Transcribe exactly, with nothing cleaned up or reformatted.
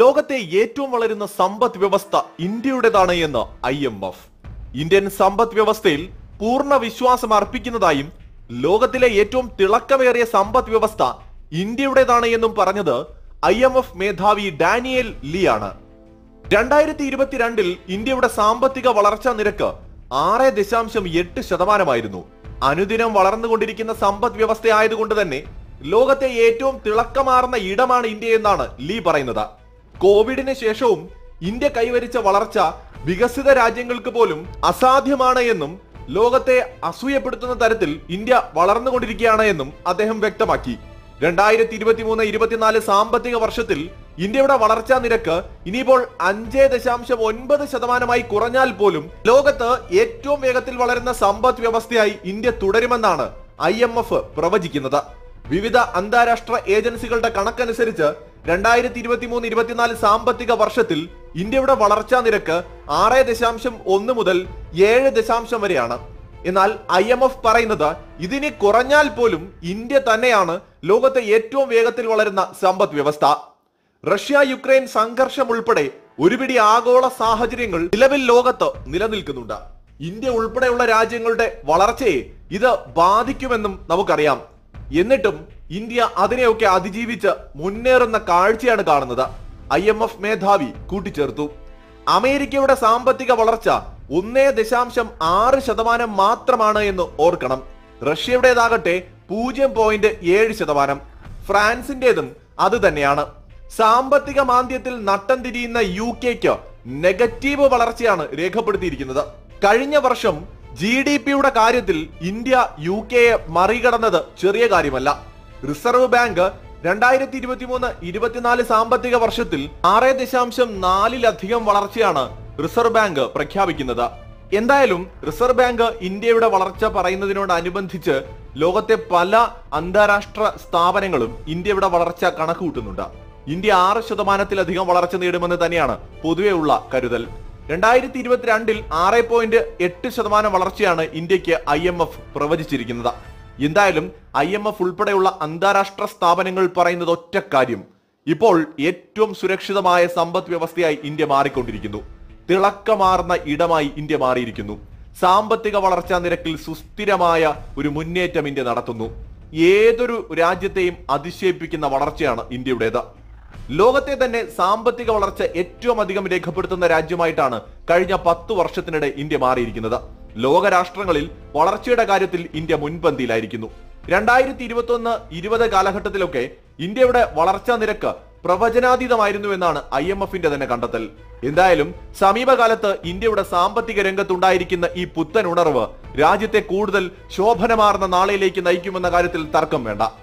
ലോകത്തെ ഏറ്റവും വളരുന്ന സമ്പദ് വ്യവസ്ഥ ഇന്ത്യയുടേതാണ് എന്ന് ഐ എം എഫ്. ഇന്ത്യൻ സമ്പദ് വ്യവസ്ഥയിൽ പൂർണ്ണ വിശ്വാസം അർപ്പിക്കുന്നതായും ലോകത്തിലെ ഏറ്റവും തിളക്കമേറിയ സമ്പദ് വ്യവസ്ഥ ഇന്ത്യയുടേതാണ് എന്നും പറഞ്ഞത് ഐ എം എഫ് മേധാവി ഡാനിയൽ ലീ ആണ്. രണ്ടായിരത്തി ഇരുപത്തിരണ്ടിൽ ഇന്ത്യയുടെ സാമ്പത്തിക വളർച്ചാ നിരക്ക് ആറ് ദശാംശം എട്ട് ശതമാനമായിരുന്നു. അനുദിനം വളർന്നുകൊണ്ടിരിക്കുന്ന സമ്പദ് വ്യവസ്ഥയായതുകൊണ്ട് തന്നെ ലോകത്തെ ഏറ്റവും തിളക്കമാർന്ന ഇടമാണ് ഇന്ത്യ എന്നാണ് ലീ പറയുന്നത്. കോവിഡിന് ശേഷവും ഇന്ത്യ കൈവരിച്ച വളർച്ച വികസിത രാജ്യങ്ങൾക്ക് പോലും അസാധ്യമാണ് എന്നും ലോകത്തെ അസൂയപ്പെടുത്തുന്ന തരത്തിൽ ഇന്ത്യ വളർന്നുകൊണ്ടിരിക്കുകയാണ് എന്നും അദ്ദേഹം വ്യക്തമാക്കി. രണ്ടായിരത്തി ഇരുപത്തി മൂന്ന് ഇരുപത്തിനാല് സാമ്പത്തിക വർഷത്തിൽ ഇന്ത്യയുടെ വളർച്ചാ നിരക്ക് ഇനിയിപ്പോൾ അഞ്ച് ദശാംശം ഒൻപത് ശതമാനമായി കുറഞ്ഞാൽ പോലും ലോകത്ത് ഏറ്റവും വേഗത്തിൽ വളരുന്ന സമ്പദ് വ്യവസ്ഥയായി ഇന്ത്യ തുടരുമെന്നാണ് ഐ എം എഫ് പ്രവചിക്കുന്നത്. വിവിധ അന്താരാഷ്ട്ര ഏജൻസികളുടെ കണക്കനുസരിച്ച് രണ്ടായിരത്തി ഇരുപത്തി മൂന്ന് ഇരുപത്തിനാല് സാമ്പത്തിക വർഷത്തിൽ ഇന്ത്യയുടെ വളർച്ചാ നിരക്ക് ആറ് ദശാംശം ഒന്ന് മുതൽ ഏഴ് ദശാംശം വരെയാണ്. എന്നാൽ ഐ എം എഫ് പറയുന്നത് ഇതിനി കുറഞ്ഞാൽ പോലും ഇന്ത്യ തന്നെയാണ് ലോകത്തെ ഏറ്റവും വേഗത്തിൽ വളരുന്ന സമ്പദ് വ്യവസ്ഥ. റഷ്യ യുക്രൈൻ സംഘർഷം ഉൾപ്പെടെ ഒരുപിടി ആഗോള സാഹചര്യങ്ങൾ നിലവിൽ ലോകത്ത് നിലനിൽക്കുന്നുണ്ട്. ഇന്ത്യ ഉൾപ്പെടെയുള്ള രാജ്യങ്ങളുടെ വളർച്ചയെ ഇത് ബാധിക്കുമെന്നും നമുക്കറിയാം. എന്നിട്ടും ഇന്ത്യ അതിനെയൊക്കെ അതിജീവിച്ച് മുന്നേറുന്ന കാഴ്ചയാണ് കാണുന്നത്. ഐ എം എഫ് മേധാവി കൂട്ടിച്ചേർത്തു. അമേരിക്കയുടെ സാമ്പത്തിക വളർച്ച ഒന്നേ ദശാംശം ആറ് ശതമാനം മാത്രമാണ് എന്ന് ഓർക്കണം. റഷ്യയുടേതാകട്ടെ പൂജ്യം പോയിന്റ് ഏഴ് ശതമാനം. ഫ്രാൻസിന്റേതും അത് തന്നെയാണ്. സാമ്പത്തിക മാന്ദ്യത്തിൽ നട്ടം തിരിയുന്ന യു കെക്ക് നെഗറ്റീവ് വളർച്ചയാണ് രേഖപ്പെടുത്തിയിരിക്കുന്നത്. കഴിഞ്ഞ വർഷം ജി ഡി പിയുടെ കാര്യത്തിൽ ഇന്ത്യ യു കെയെ മറികടന്നത് ചെറിയ കാര്യമല്ല. റിസർവ് ബാങ്ക് രണ്ടായിരത്തി ഇരുപത്തി മൂന്ന് ഇരുപത്തിനാല് സാമ്പത്തിക വർഷത്തിൽ ആറ് ദശാംശം നാലിലധികം വളർച്ചയാണ് റിസർവ് ബാങ്ക് പ്രഖ്യാപിക്കുന്നത്. എന്തായാലും റിസർവ് ബാങ്ക് ഇന്ത്യയുടെ വളർച്ച പറയുന്നതിനോടനുബന്ധിച്ച് ലോകത്തെ പല അന്താരാഷ്ട്ര സ്ഥാപനങ്ങളും ഇന്ത്യയുടെ വളർച്ച കണക്കുകൂട്ടുന്നുണ്ട്. ഇന്ത്യ ആറ് ശതമാനത്തിലധികം വളർച്ച നേടുമെന്ന് തന്നെയാണ് പൊതുവെയുള്ള കരുതൽ. രണ്ടായിരത്തി ഇരുപത്തിരണ്ടിൽ ആറ് പോയിന്റ് എട്ട് ശതമാനം വളർച്ചയാണ് ഇന്ത്യക്ക് ഐ എം എഫ് പ്രവചിച്ചിരിക്കുന്നത്. എന്തായാലും ഐ എം എഫ് ഉൾപ്പെടെയുള്ള അന്താരാഷ്ട്ര സ്ഥാപനങ്ങൾ പറയുന്നത് ഒറ്റ കാര്യം, ഇപ്പോൾ ഏറ്റവും സുരക്ഷിതമായ സമ്പദ് വ്യവസ്ഥയായി ഇന്ത്യ മാറിക്കൊണ്ടിരിക്കുന്നു. തിളക്കമാർന്ന ഇടമായി ഇന്ത്യ മാറിയിരിക്കുന്നു. സാമ്പത്തിക വളർച്ചാ നിരക്കിൽ സുസ്ഥിരമായ ഒരു മുന്നേറ്റം ഇന്ത്യ നടത്തുന്നു. ഏതൊരു രാജ്യത്തെയും അതിശയിപ്പിക്കുന്ന വളർച്ചയാണ് ഇന്ത്യയുടേത്. ലോകത്തെ തന്നെ സാമ്പത്തിക വളർച്ച ഏറ്റവും അധികം രേഖപ്പെടുത്തുന്ന രാജ്യമായിട്ടാണ് കഴിഞ്ഞ പത്തു വർഷത്തിനിടെ ഇന്ത്യ മാറിയിരിക്കുന്നത്. ലോകരാഷ്ട്രങ്ങളിൽ വളർച്ചയുടെ കാര്യത്തിൽ ഇന്ത്യ മുൻപന്തിയിലായിരിക്കുന്നു. രണ്ടായിരത്തി ഇരുപത്തി ഒന്ന് ഇരുപത് കാലഘട്ടത്തിലൊക്കെ ഇന്ത്യയുടെ വളർച്ചാ നിരക്ക് പ്രവചനാതീതമായിരുന്നു എന്നാണ് ഐ എം എഫിന്റെ തന്നെ കണ്ടെത്തൽ. എന്തായാലും സമീപകാലത്ത് ഇന്ത്യയുടെ സാമ്പത്തിക രംഗത്തുണ്ടായിരിക്കുന്ന ഈ പുത്തൻ ഉണർവ് രാജ്യത്തെ കൂടുതൽ ശോഭനമാർന്ന നാളെയിലേക്ക് നയിക്കുമെന്ന കാര്യത്തിൽ തർക്കം വേണ്ട.